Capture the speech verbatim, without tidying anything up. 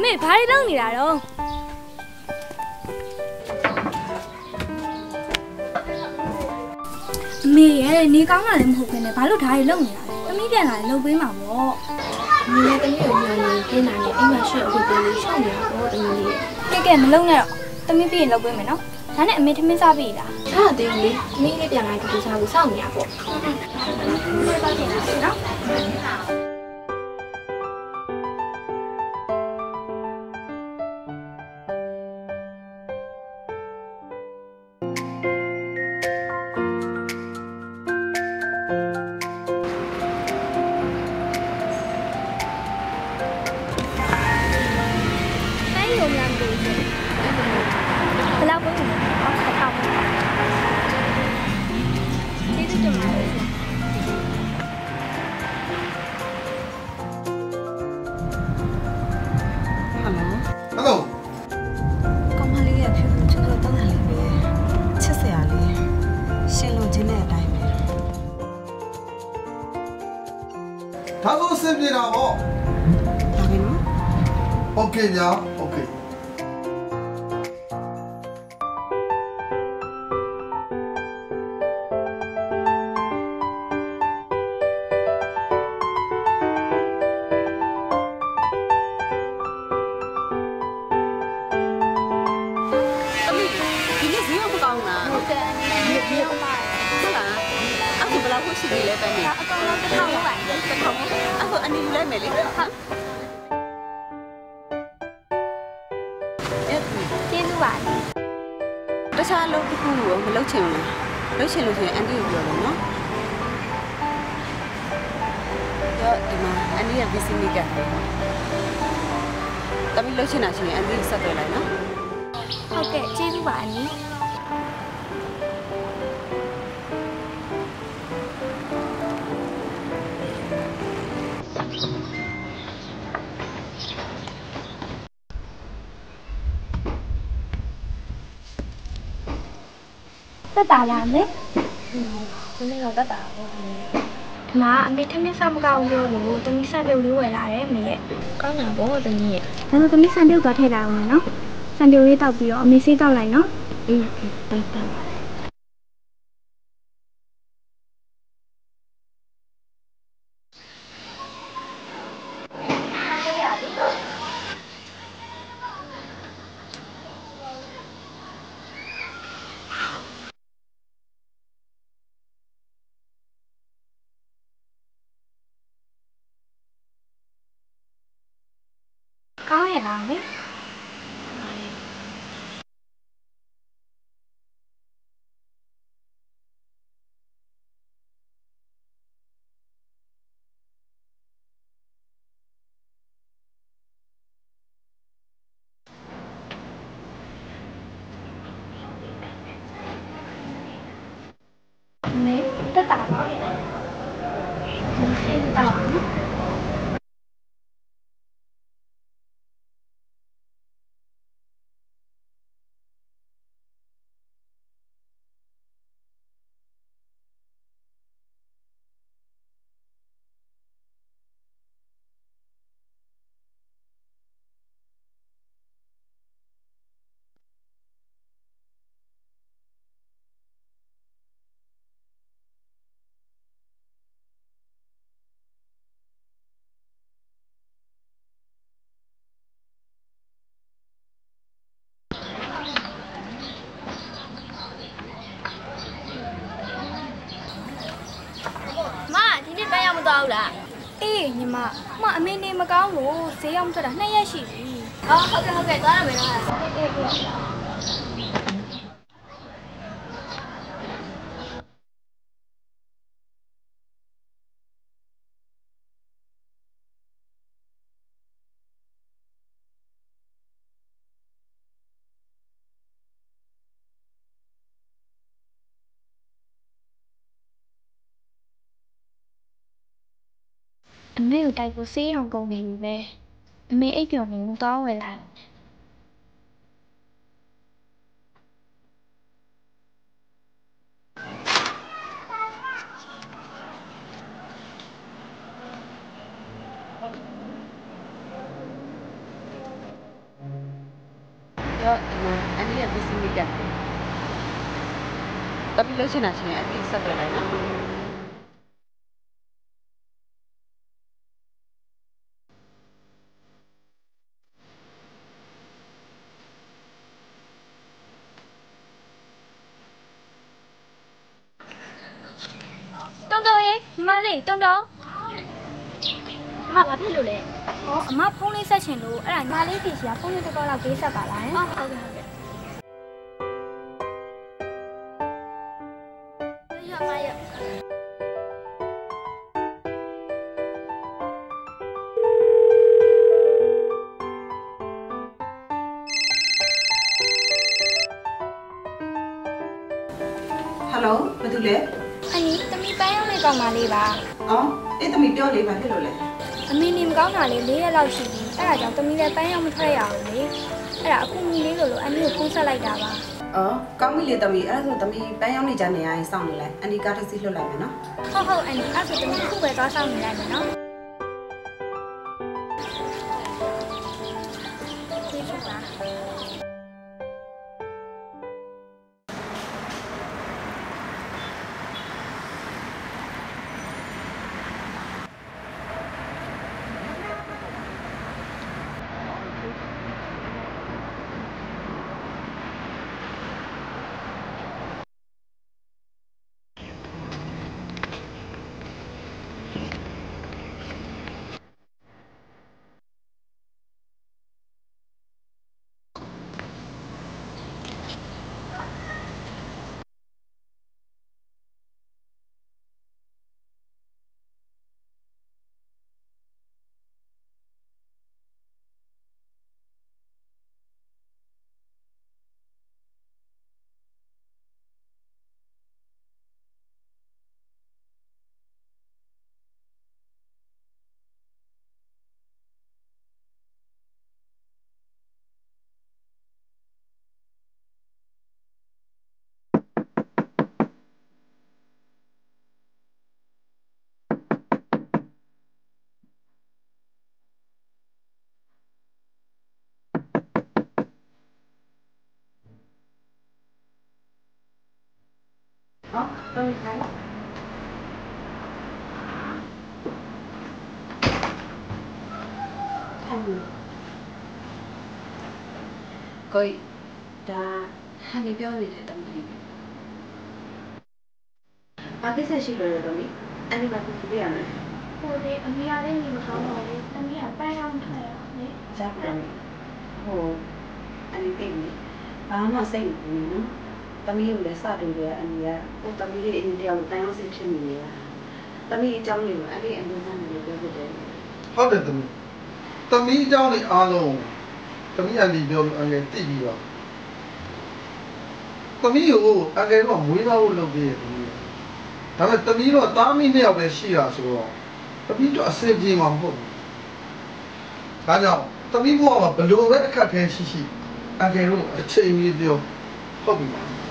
妹ဘာတွေလုပ်နေတာတော့အမေရဲ့နေကောင်းတာလည်းမဟုတ်ဘဲနဲ့ဘာလို့ဓာတ်တွေလုပ်နေတာလဲသမီးပြန်လာရင်လုပ်ပေးမှာပေါ့你那个女人呢？给男的，哎呀，是会给你上面我等你。 ကဲကဲမလုပ်နဲ့တော့သမီးပြီးရင်လုပ်ပေးမယ်နော်ဒါနဲ့အမေထမင်းစားပြီလားစားတယ်လေမင်းလေးပြန်လာတူတူစားလို့စောင့်နေရပေါ့ဟုတ်ကဲ့စားတင်ပါစေနော်他说是不是啦？哦。 哪边呢 ？OK 呀 ，OK。 今天谁又不高呢？ 对，你不用买。 是吧？啊，你不老会洗的嘞，白米。 啊，刚刚在看我买的。 在看我，啊，说安尼来没哩？好。 ကျေးဇူးပါတခြားအလုပ်တစ်ခုကိုမလုပ်ချင်ဘူးလားလုပ်ချင်လို့ဆိုရင်အန်တီကိုပြောလို့နော်တော့ဒီမှာအန်တီက business ကတယ်တမီးလုပ်ချင်တာရှိရင်အန်တီကိုဆက်သွယ်လိုက်နော်ဟုတ်ကဲ့ကျေးဇူးပါအန်တီတက်တာလားမေဒီနေ့တော့တက်တာပေါ့ဒီမှာအမေထမင်းစားမကောင်းလို့လို့တမီးဆန်ပြုတ်လေးဝယ်လာတယ်အမေရဲ့ကောင်းတာပေါ့တမီးရဲ့ဒါဆိုတမီးဆန်ပြုတ်သွားထည့်လိုက်အောင်နော်ဆန်ပြုတ်လေးတောက်ပြီးတော့အမေဆေးတောက်လိုက်နော်อืมတောက်တောက်ကောင်းရလားမေမေတက်တာပါဆေးတောက်သွားဘူးလားအေးညီမမအမေနေမကောင်းလို့ဈေးရောက်ထွက်တာနှစ်ရက်ရှိပြီအော်ဟုတ်ကဲ့ဟုတ်ကဲ့သွားရမယ်နော်အေးအေးအမေကိုတိုက်ဖို့ဆေးရောင်ကုန်နေပြီပဲအမေအိပ်ပျော်နေလို့တောင်းဝယ်လာတော့ဒီမှာအန်ဒီရဲ့ပစ္စည်းလေးတက်တယ်တပီလို့ချင်တာချင်းအန်ဒီဆက်သွယ်လိုက်နော်တုံတုံရေညီမလေးတုံတုံအမဘာဖြစ်လို့လဲဟောအမဖုန်းလေးဆက်ချင်လို့အဲ့ဒါညီမလေးပြည်စီကဖုန်းလေးတစ်ခေါက်လောက်ပေးဆက်ပါလားဟုတ်ဟုတ်ကဲ့ဟုတ်ကဲ့ရမရဟယ်လိုဘာတူလဲအနီတမီပန်းရောက်နေကောင်မလေးပါအော်အဲ့သမီးပြောလေဘာဖြစ်လို့လဲအမေနေမကောင်းတာလေး၄ရက်လောက်ရှိပြီအဲ့ဒါကြောင့်တမီလည်းပန်းရောက်မထွက်ရအောင်လေအဲ့ဒါအခုမီလေးလို့လို့အန်ဒီကိုဖုန်းဆက်လိုက်တာပါအော်ကောင်းပြီလေသမီးအဲ့ဒါဆိုသမီးပန်းရောက်နေကြနေရရင်စောင့်နေလိုက်အန်ဒီကားတစ်စီးလွှတ်လိုက်မယ်နော်ဟုတ်ဟုတ်အန်ဒီအဲ့ဆိုတမီခုပဲသွားစောင့်နေလိုက်မယ်နော်ကျေးဇူးပါ好，等你开。看你。ကိုဒါဟန်နေပြောနေတယ်တမီးဘာကိစ္စရှိလို့လဲတမီးအန်ဒီဘာဖြစ်ပြရလဲဟိုလေအမေရလေးနေမကောင်းတော့လေတမီးကပန်းရောက်ထွက်ရအောင်လေဂျာတမီးဟိုအန်ဒီသိနေဘာမှစိတ်မပူနော်တမီးကိုလည်းစတူတယ်အန်ဒီကဟိုတမီးလေးအင်းတယောက်တန်အောင်စိတ်ဖြစ်နေတယ်တမီးအကြောင်းလေးကိုအဲ့ဒီအန်ဒီကနေပြောပြတယ်ဟုတ်တယ်သမီးသမီးအကြောင်းလေးအားလုံးသမီးအန်ဒီပြောအန်ကယ်သိပြီးတော့သမီးကိုအန်ကယ်ကမွေးသားဖို့လုပ်ပေးတယ်သမီးဒါပေမဲ့သမီးတော့တားမိနှစ်ယောက်ပဲရှိတာဆိုတော့သမီးတော့အဆင်ပြေမှာမဟုတ်ဘူးဒါကြောင့်သမီးဘဝမှာဘယ်လိုပဲအခက်အခဲရှိရှိအန်ကယ်တို့အချိန်ကြီးပြောဟုတ်ပြီ